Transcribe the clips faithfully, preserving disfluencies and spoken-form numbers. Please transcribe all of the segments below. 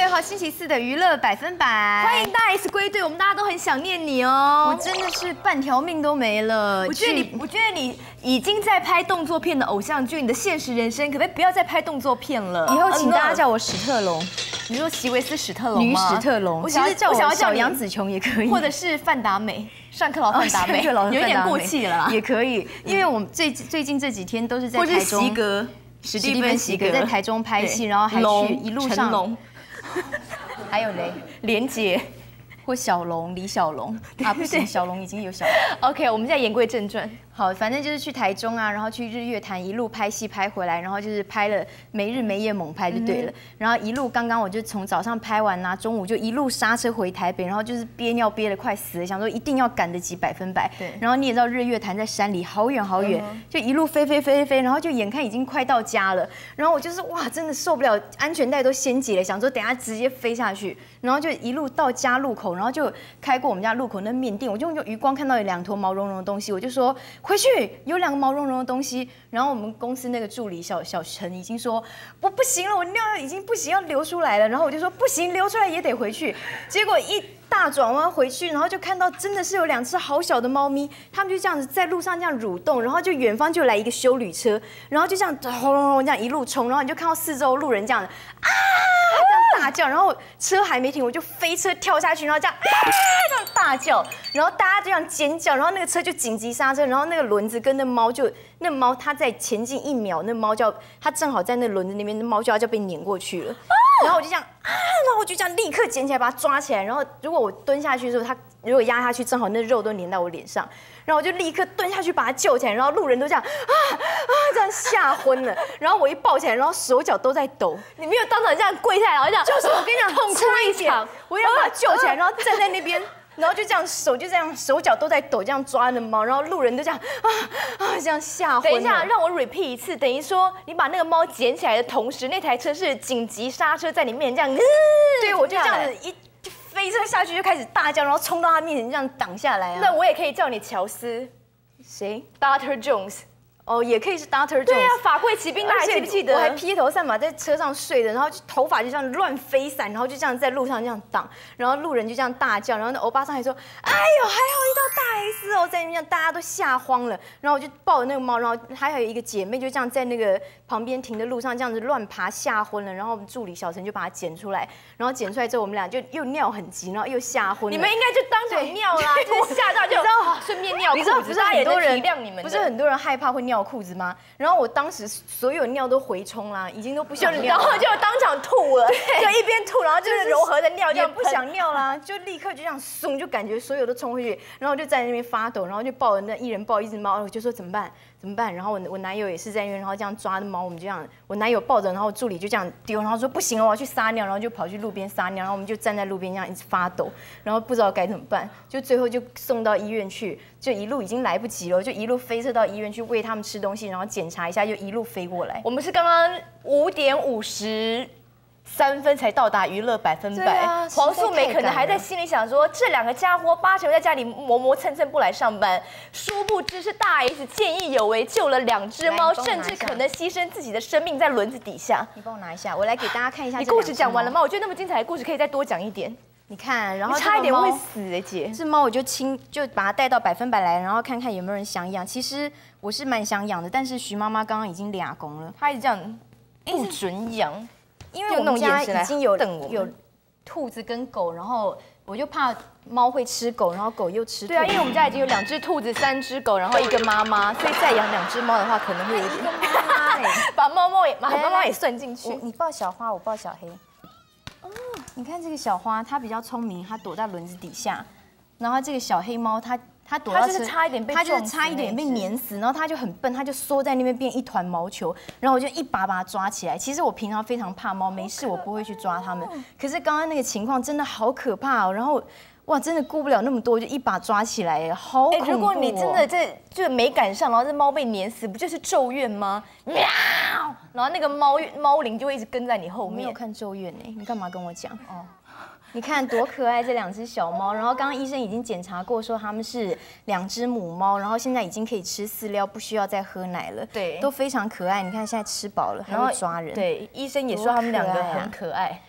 号星期四的娱乐百分百， 欢迎大 S 归队，我们大家都很想念你哦。 我真的是半条命都没了。 我觉得你，我觉得你已经在拍动作片的偶像剧，你的现实人生可不可以不要再拍动作片了？ 以后请大家叫我史特龙。 你说席维斯·史特龙女吗？ 史特龙， 我想要叫我小我想要叫杨紫琼也可以， 或者是范达美，上课老范达美， 上课老有一点过气了啦， 也可以。因为我们最最近这几天都是在或是台中， 席格，史蒂芬·席格在台中拍戏，然后还去一路上， 龙， 还有嘞， 连杰或小龙、李小龙啊，不行，小龙已经有小龙。 OK， 我们现在言归正传。 好，反正就是去台中啊，然后去日月潭一路拍戏拍回来，然后就是拍了没日没夜猛拍就对了。嗯、然后一路刚刚我就从早上拍完啊，中午就一路刹车回台北，然后就是憋尿憋得快死了，想说一定要赶得及百分百。 对。 然后你也知道日月潭在山里好远好远，嗯、就一路飞飞飞飞，然后就眼看已经快到家了，然后我就是哇，真的受不了，安全带都掀起了，想说等下直接飞下去，然后就一路到家路口，然后就开过我们家路口那面店，我就用余光看到有两坨毛茸茸的东西，我就说回去有两。毛茸茸的东西，然后我们公司那个助理小小陈已经说我不行了，我尿已经不行，要流出来了。然后我就说不行，流出来也得回去。结果一大转弯回去，然后就看到真的是有两只好小的猫咪，它们就这样子在路上这样蠕动，然后就远方就来一个休旅车，然后就这样轰隆隆这样一路冲，然后你就看到四周路人这样啊这样大叫，然后车还没停，我就飞车跳下去，然后这样啊这样大叫，然后大家这样尖叫，然后那个车就紧急刹车，然后那个轮子跟那猫就那猫它在前进一秒，那猫叫它正好在那轮子那边，那猫就要就被碾过去了。然后我就这样啊，然后我就这样立刻捡起来把它抓起来，然后如果我蹲下去的时候，它如果压下去，正好那肉都粘到我脸上，然后我就立刻蹲下去把它救起来，然后路人都这样啊啊这样吓昏了，然后我一抱起来，然后手脚都在抖， 你没有当场这样跪下来，然后这样， 就是我跟你讲痛哭一场， 我要把它救起来，然后站在那边。然后就这样手就这样手脚都在抖，这样抓那猫，然后路人都这样啊啊这样吓昏了。 等一下，让我 repeat 一次，等于说你把那个猫捡起来的同时，那台车是紧急刹车在你面前这样，呃、 对，我就这样子一飞车下去就开始大叫，然后冲到他面前这样挡下来啊。 那我也可以叫你乔斯， 谁 ？Doctor Jones。 哦，也可以是 Doctor Jones。 对啊，法柜骑兵，大家记不记得？ 我还披头散发在车上睡的，然后头发就这样乱飞散，然后就这样在路上这样挡，然后路人就这样大叫，然后那欧巴桑还说：“哎呦，还好遇到大 S 哦！”在那边大家都吓慌了，然后我就抱着那个猫，然后还有一个姐妹就这样在那个旁边停的路上这样子乱爬，吓昏了。然后我们助理小陈就把它捡出来，然后捡出来之后我们俩就又尿很急，然后又吓昏了。 你们应该就当场尿啦，就是吓到就顺便尿裤子。 你知道不是很多人体谅你们， 不是很多人害怕会尿裤子吗？然后我当时所有尿都回冲啦，已经都不想尿， 然后就当场吐了， 就一边吐，然后就是柔和的尿， 就不想尿啦，就立刻就这样松，就感觉所有都冲回去，然后就在那边发抖，然后就抱着那一人抱一只猫，我就说怎么办怎么办？然后我我男友也是在那边，然后这样抓的猫，我们就这样，我男友抱着，然后助理就这样丢，然后说不行了，我要去撒尿，然后就跑去路边撒尿，然后我们就站在路边这样一直发抖，然后不知道该怎么办，就最后就送到医院去，就一路已经来不及了，就一路飞车到医院去喂他们吃东西，然后检查一下，就一路飞过来。 我们是刚刚五点五十三分才到达娱乐百分百， 啊、 黄素梅可能还在心里想说，这两个家伙八成在家里磨磨蹭蹭不来上班，殊不知是大 S 见义勇为救了两只猫，甚至可能牺牲自己的生命在轮子底下。 你帮我拿一下，我来给大家看一下。 你故事讲完了吗？我觉得那么精彩的故事可以再多讲一点。 你看，然后差一点会死哎、欸，姐。 这猫我就亲，就把它带到百分百来，然后看看有没有人想养。其实我是蛮想养的，但是徐妈妈刚刚已经俩公了， 她一直这样不准养， 因为我们家已经有有兔子跟狗，然后我就怕猫会吃狗，然后狗又吃兔子。 对啊，因为我们家已经有两只兔子、三只狗，然后一个妈妈，所以再养两只猫的话，可能会有一点。把猫猫也把猫猫也算进去。 你抱小花，我抱小黑。哦，你看这个小花，它比较聪明，它躲在轮子底下。然后这个小黑猫，它它躲到它就是差一点被它就是差一点被碾死，然后它就很笨，它就缩在那边变一团毛球。然后我就一把把它抓起来。其实我平常非常怕猫，没事我不会去抓它们。可是刚刚那个情况真的好可怕哦。然后哇，真的顾不了那么多，我就一把抓起来，哎，好恐怖哦。 如果你真的这就没赶上，然后这猫被碾死，不就是咒怨吗？喵！然后那个猫猫灵就会一直跟在你后面。 没有看咒怨呢，你干嘛跟我讲？哦，你看多可爱这两只小猫。然后刚刚医生已经检查过，说它们是两只母猫，然后现在已经可以吃饲料，不需要再喝奶了。 对， 都非常可爱。你看现在吃饱了，还会抓人。 对，医生也说他们两个很可爱。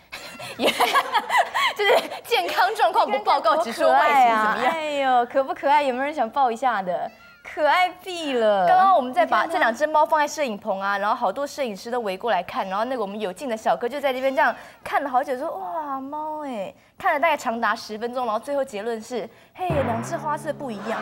也就是健康状况不报告，只说外形怎么样？ 哎呦，可不可爱？有没有人想抱一下的？可爱毙了！ 刚刚我们在把这两只猫放在摄影棚啊，然后好多摄影师都围过来看，然后那个我们有劲的小哥就在这边这样看了好久，说哇猫哎，看了大概长达十分钟，然后最后结论是，嘿，两只花色不一样。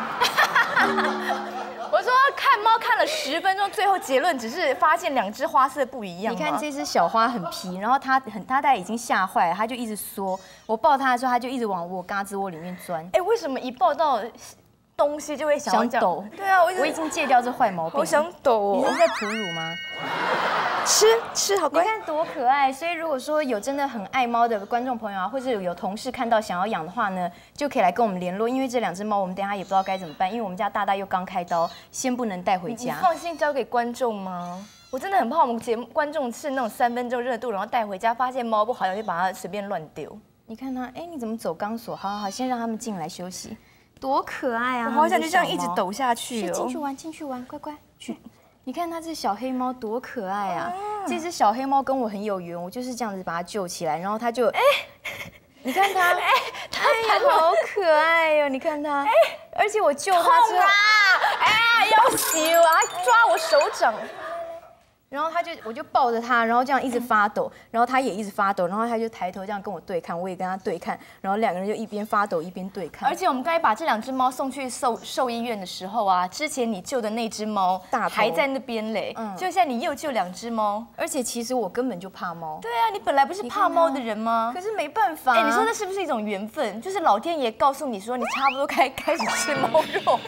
我说看猫看了十分钟，最后结论只是发现两只花色不一样。 你看这只小花很皮，然后它很它大概已经吓坏了，它就一直缩。我抱它的时候，它就一直往我嘎吱窝里面钻。 哎，为什么一抱到东西就会想要想抖？ 对啊，我我已经戒掉这坏毛病。 好想抖哦！ 你是在哺乳吗？ 吃吃好乖， 你看多可爱。所以如果说有真的很爱猫的观众朋友啊，或者有同事看到想要养的话呢，就可以来跟我们联络。因为这两只猫我们等一下也不知道该怎么办，因为我们家大大又刚开刀，先不能带回家。 你放心交给观众吗？我真的很怕我们节目观众是那种三分钟热度，然后带回家发现猫不好养就把它随便乱丢。 你看它，哎，你怎么走钢索？好好好，先让他们进来休息。多可爱啊！ 我好想就这样一直抖下去哦。 进去玩，进去玩，乖乖去。你看它这小黑猫多可爱啊！这只小黑猫跟我很有缘，我就是这样子把它救起来，然后它就，哎，你看它，哎，它好可爱哟！你看它，哎，而且我救它之后， 哎，要死我，还抓我手掌。 然后他就，我就抱着他，然后这样一直发抖，然后他也一直发抖，然后他就抬头这样跟我对看，我也跟他对看，然后两个人就一边发抖一边对看。 而且我们刚才把这两只猫送去兽兽医院的时候啊，之前你救的那只猫还在那边嘞，嗯，就现在你又救两只猫， 而且其实我根本就怕猫。 对啊，你本来不是怕猫的人吗？ 可是没办法。 哎，你说这是不是一种缘分？就是老天爷告诉你说，你差不多该开始吃猫肉。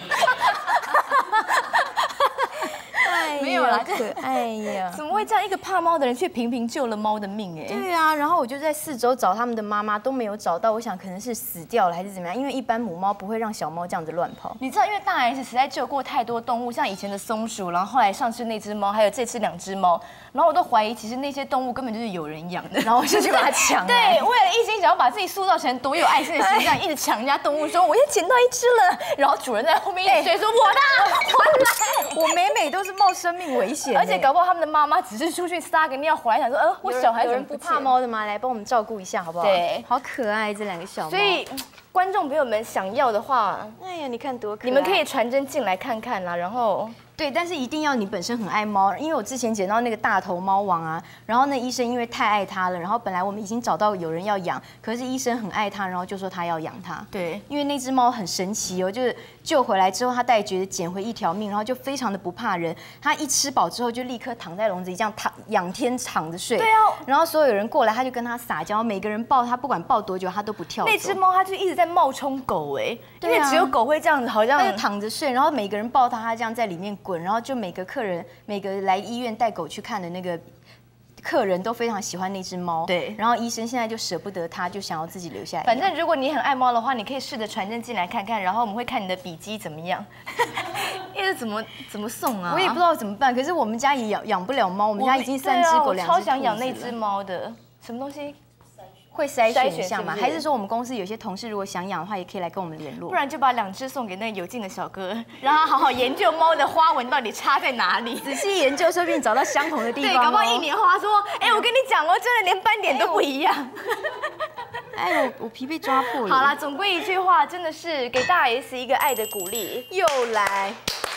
没有啦， 可爱呀！ 怎么会这样？一个怕猫的人却频频救了猫的命哎！ 对啊，然后我就在四周找他们的妈妈，都没有找到。我想可能是死掉了还是怎么样，因为一般母猫不会让小猫这样子乱跑。 你知道，因为大 S 实在救过太多动物，像以前的松鼠，然后后来上次那只猫，还有这次两只猫，然后我都怀疑其实那些动物根本就是有人养的， 然后我就去把它抢。 对，为了一心想要把自己塑造成多有爱心的形象，一直抢人家动物，说我又捡到一只了，然后主人在后面一直追说我的，我来，我每每都是冒生命危险。 而且搞不好他们的妈妈只是出去撒个尿回来，想说，呃，我小孩有人不怕猫的吗？来帮我们照顾一下好不好？ 对， 好可爱这两个小猫。 所以观众朋友们想要的话， 哎呀，你看多可爱， 你们可以传真进来看看啦，然后。 对，但是一定要你本身很爱猫，因为我之前捡到那个大头猫王啊，然后那医生因为太爱它了，然后本来我们已经找到有人要养，可是医生很爱它，然后就说他要养它。 对， 因为那只猫很神奇哦，就是救回来之后，它大概觉得捡回一条命，然后就非常的不怕人，它一吃饱之后就立刻躺在笼子里这样躺仰天躺着睡。 对啊， 然后所有人过来，他就跟它撒娇，每个人抱它，不管抱多久，它都不跳走。 那只猫它就一直在冒充狗哎，因为只有狗会这样子，好像它就躺着睡，然后每个人抱它，它这样在里面滚，然后就每个客人每个来医院带狗去看的那个客人都非常喜欢那只猫， 对。 然后医生现在就舍不得它，就想要自己留下来。 反正如果你很爱猫的话，你可以试着传真进来看看，然后我们会看你的笔记怎么样。因为怎么怎么送啊？ 我也不知道怎么办。可是我们家也养养不了猫，我们家已经三只狗，两只兔子了。 我超想养那只猫的，什么东西？ 会筛选一下吗？还是说我们公司有些同事如果想养的话，也可以来跟我们联络？ 不然就把两只送给那个有劲的小哥，让他好好研究猫的花纹到底差在哪里， 仔细研究，说不定找到相同的地方。 对，搞不好一年后他说，哎，我跟你讲哦，真的连斑点都不一样。 哎，我我皮被抓破了。 好啦，总归一句话，真的是给大 S 一个爱的鼓励。 又来，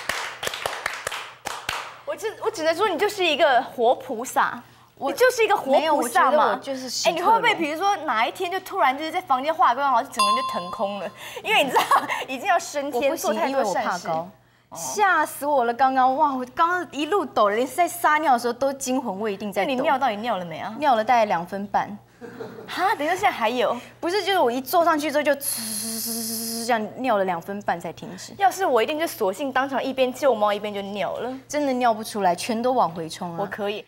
我只我只能说，你就是一个活菩萨。我就是一个活菩萨嘛， 就是哎，你会不会比如说哪一天就突然就是在房间化个妆，然后整个人就腾空了？因为你知道已经要升天做太多善事， 吓死我了！刚刚哇，我刚刚一路抖，连在撒尿的时候都惊魂未定，在抖。 你尿到底尿了没啊？ 尿了大概两分半。 哈，等一下，现在还有？ 不是，就是我一坐上去之后就这样尿了两分半才停止。 要是我一定就索性当场一边救猫一边就尿了， 真的尿不出来，全都往回冲啊！ 我可以。